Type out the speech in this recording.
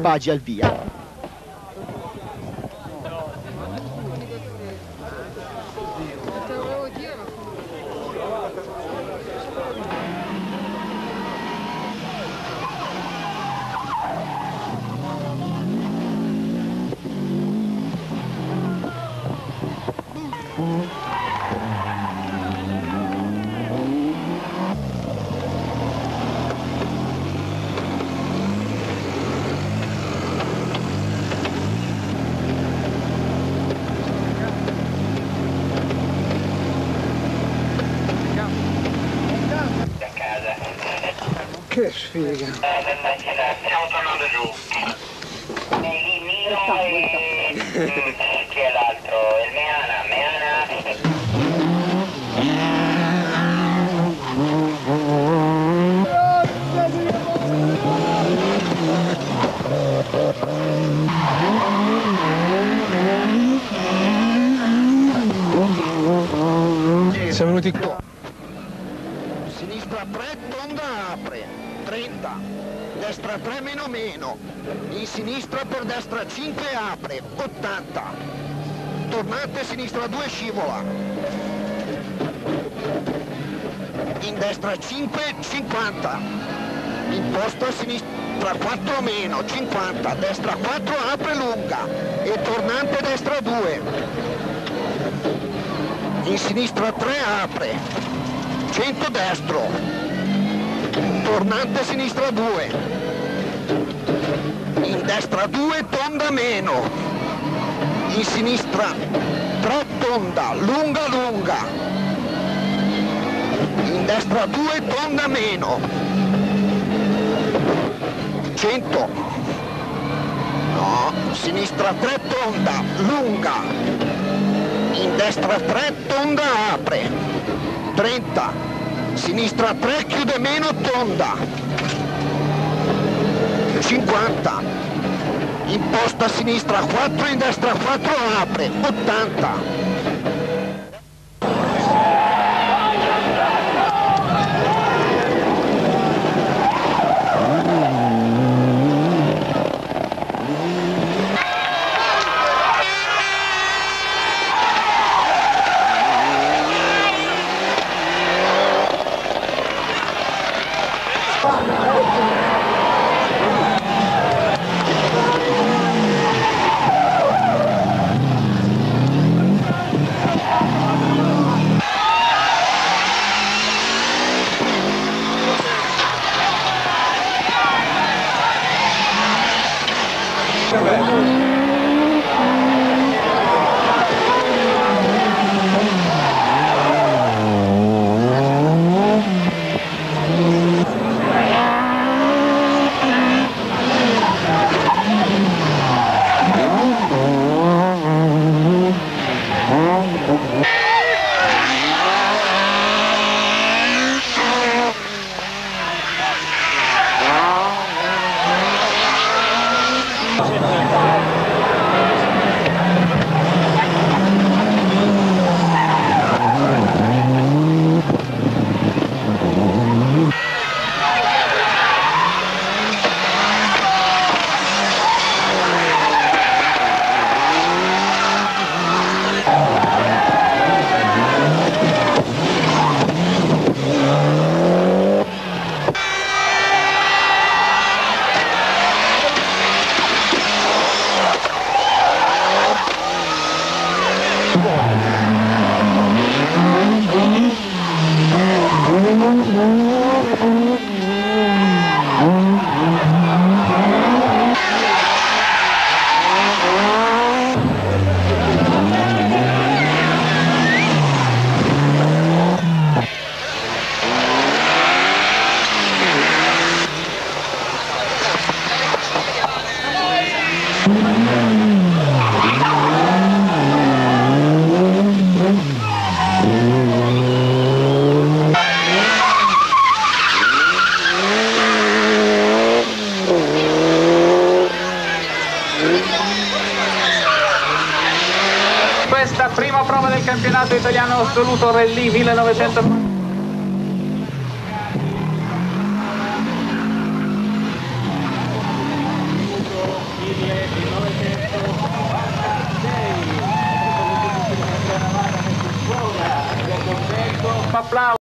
equipaggi al via. Che sfiga. Stiamo tornando giù. Nino e... chi è l'altro? Il Meana. Siamo venuti qua. Sinistra 3, tonda apre, 30, destra 3 meno, in sinistra per destra 5 apre, 80, tornante sinistra 2 scivola, in destra 5, 50, imposta sinistra 4 meno, 50, destra 4 apre lunga e tornante destra 2, in sinistra 3 apre, 100 destro, tornante sinistra 2, in destra 2 tonda meno, in sinistra 3 tonda, lunga lunga, in destra 2 tonda meno, 100, no, sinistra 3 tonda, lunga, in destra 3 tonda apre, 30, sinistra 3 chiude meno tonda, 50, imposta sinistra 4, in destra 4 apre, 80. Questa prima prova del campionato italiano assoluto Rally 1900. applauso.